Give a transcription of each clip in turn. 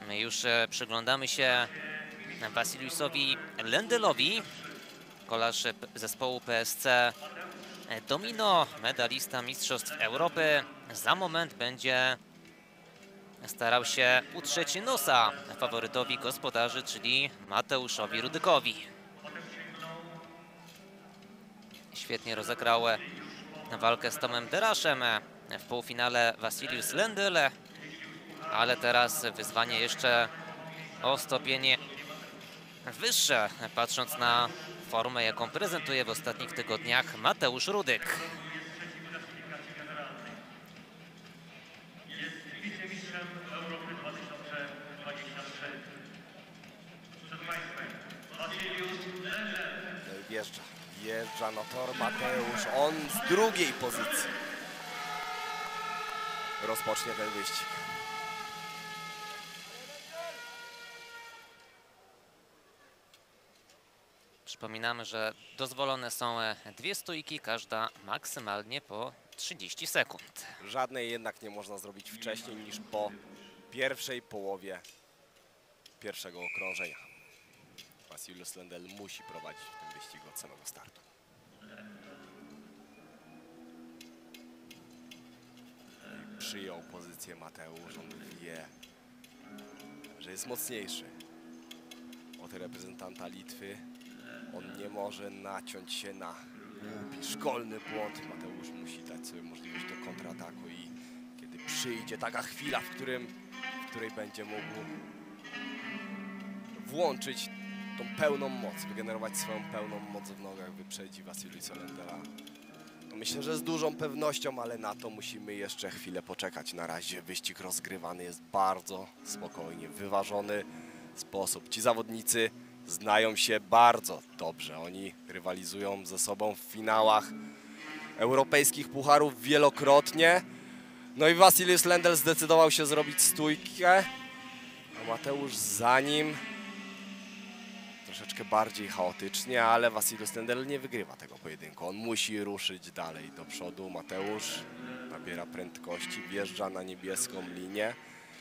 My już przyglądamy się Wasiliusowi Lendelowi, kolarz zespołu PSC Domino, medalista Mistrzostw Europy. Za moment będzie starał się utrzeć nosa faworytowi gospodarzy, czyli Mateuszowi Rudykowi. Świetnie rozegrał walkę z Tomem Deraszem w półfinale Wasilius Lendl, ale teraz wyzwanie jeszcze o stopień wyższe, patrząc na formę, jaką prezentuje w ostatnich tygodniach Mateusz Rudyk. Wjeżdża na tor Mateusz, on z drugiej pozycji rozpocznie ten wyścig. Przypominamy, że dozwolone są dwie stójki, każda maksymalnie po 30 sekund. Żadnej jednak nie można zrobić wcześniej niż po pierwszej połowie pierwszego okrążenia. Wasilius Lendl musi prowadzić w tym wyścigu od samego startu. Przyjął pozycję Mateusz, on wie, że jest mocniejszy od reprezentanta Litwy. On nie może naciąć się na głupi, szkolny błąd. Mateusz musi dać sobie możliwość do kontrataku i kiedy przyjdzie taka chwila, w której będzie mógł włączyć tą pełną moc, wygenerować swoją pełną moc w nogach, wyprzedzi Wasiliusa Lendla. No myślę, że z dużą pewnością, ale na to musimy jeszcze chwilę poczekać. Na razie wyścig rozgrywany jest bardzo spokojnie, wyważony sposób. Ci zawodnicy znają się bardzo dobrze. Oni rywalizują ze sobą w finałach europejskich pucharów wielokrotnie. No i Wasilius Lendl zdecydował się zrobić stójkę, a Mateusz za nim troszeczkę bardziej chaotycznie, ale Wasilius Lendl nie wygrywa tego pojedynku. On musi ruszyć dalej do przodu. Mateusz nabiera prędkości, wjeżdża na niebieską linię.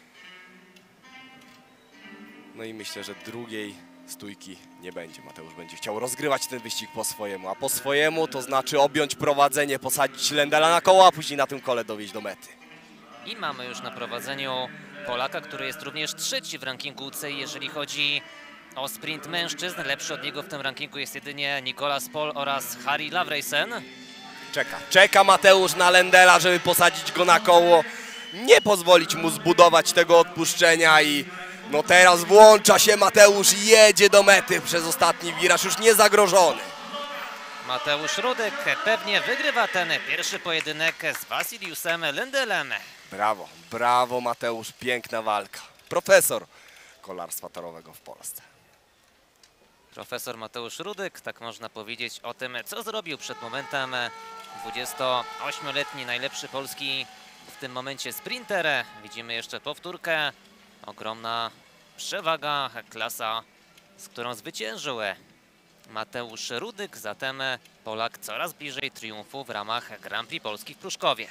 No i myślę, że drugiej stójki nie będzie. Mateusz będzie chciał rozgrywać ten wyścig po swojemu, a po swojemu to znaczy objąć prowadzenie, posadzić Lendla na koło, a później na tym kole dowieźć do mety. I mamy już na prowadzeniu Polaka, który jest również trzeci w rankingu UCI, jeżeli chodzi o sprint mężczyzn. Lepszy od niego w tym rankingu jest jedynie Nicolas Paul oraz Harry Lavreysen. Czeka Mateusz na Lendla, żeby posadzić go na koło, nie pozwolić mu zbudować tego odpuszczenia i no teraz włącza się Mateusz i jedzie do mety przez ostatni wiraż, już niezagrożony. Mateusz Rudyk pewnie wygrywa ten pierwszy pojedynek z Wasiliusem Lendlem. Brawo, brawo Mateusz, piękna walka. Profesor kolarstwa torowego w Polsce. Profesor Mateusz Rudyk, tak można powiedzieć o tym, co zrobił przed momentem. 28-letni najlepszy polski w tym momencie sprinter. Widzimy jeszcze powtórkę. Ogromna przewaga, klasa, z którą zwyciężył Mateusz Rudyk. Zatem Polak coraz bliżej triumfu w ramach Grand Prix Polski w Pruszkowie.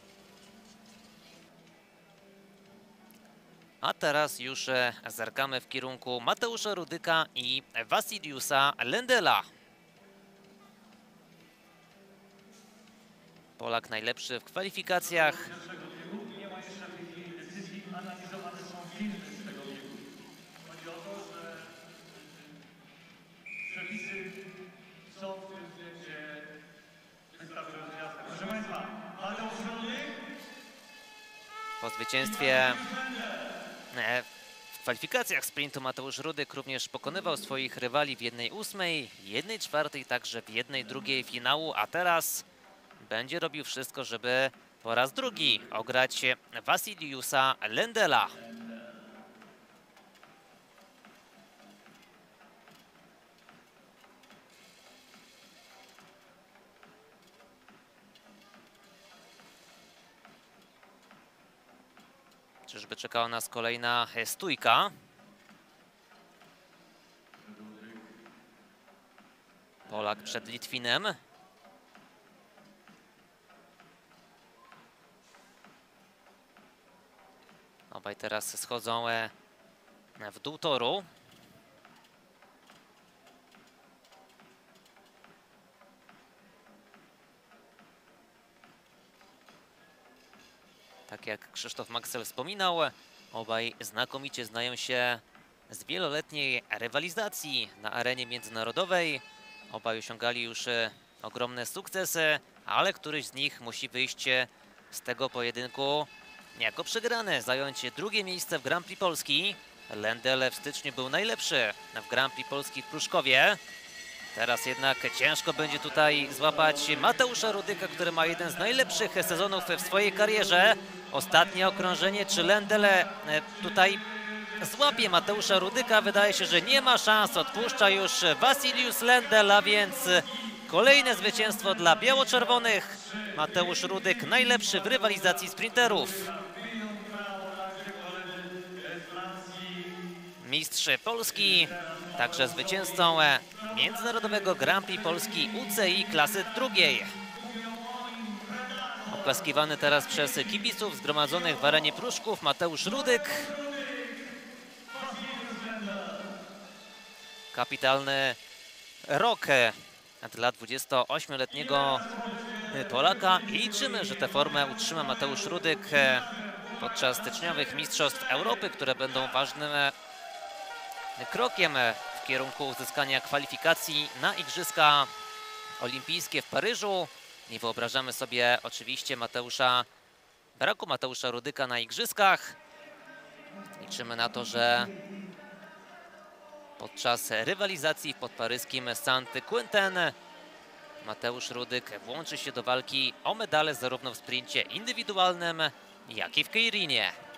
A teraz już zerkamy w kierunku Mateusza Rudyka i Wasiliusa Lendla. Polak najlepszy w kwalifikacjach. Po zwycięstwie w kwalifikacjach sprintu Mateusz Rudyk również pokonywał swoich rywali w 1/8, 1/4, także w 1/2 finału, a teraz będzie robił wszystko, żeby po raz drugi ograć Wasiliusa Lendla. Czyżby czekała nas kolejna stójka? Polak przed Litwinem. Obaj teraz schodzą w dół toru. Tak jak Krzysztof Maksel wspominał, obaj znakomicie znają się z wieloletniej rywalizacji na arenie międzynarodowej. Obaj osiągali już ogromne sukcesy, ale któryś z nich musi wyjść z tego pojedynku jako przegrany, zająć drugie miejsce w Grand Prix Polski. Lendl w styczniu był najlepszy w Grand Prix Polski w Pruszkowie. Teraz jednak ciężko będzie tutaj złapać Mateusza Rudyka, który ma jeden z najlepszych sezonów w swojej karierze. Ostatnie okrążenie, czy Lendl tutaj złapie Mateusza Rudyka? Wydaje się, że nie ma szans. Odpuszcza już Vasilius Lendl, a więc kolejne zwycięstwo dla biało-czerwonych. Mateusz Rudyk najlepszy w rywalizacji sprinterów. Mistrz Polski, także zwycięzcą Międzynarodowego Grand Prix Polski UCI klasy drugiej. Oklaskiwany teraz przez kibiców zgromadzonych w arenie Pruszków Mateusz Rudyk. Kapitalny rok dla 28-letniego Polaka i liczymy, że tę formę utrzyma Mateusz Rudyk podczas styczniowych Mistrzostw Europy, które będą ważnym krokiem w kierunku uzyskania kwalifikacji na Igrzyska Olimpijskie w Paryżu. Nie wyobrażamy sobie oczywiście braku Mateusza Rudyka na Igrzyskach. Liczymy na to, że podczas rywalizacji w podparyskim Saint-Quentin Mateusz Rudyk włączy się do walki o medale zarówno w sprincie indywidualnym, jak i w keiриnie.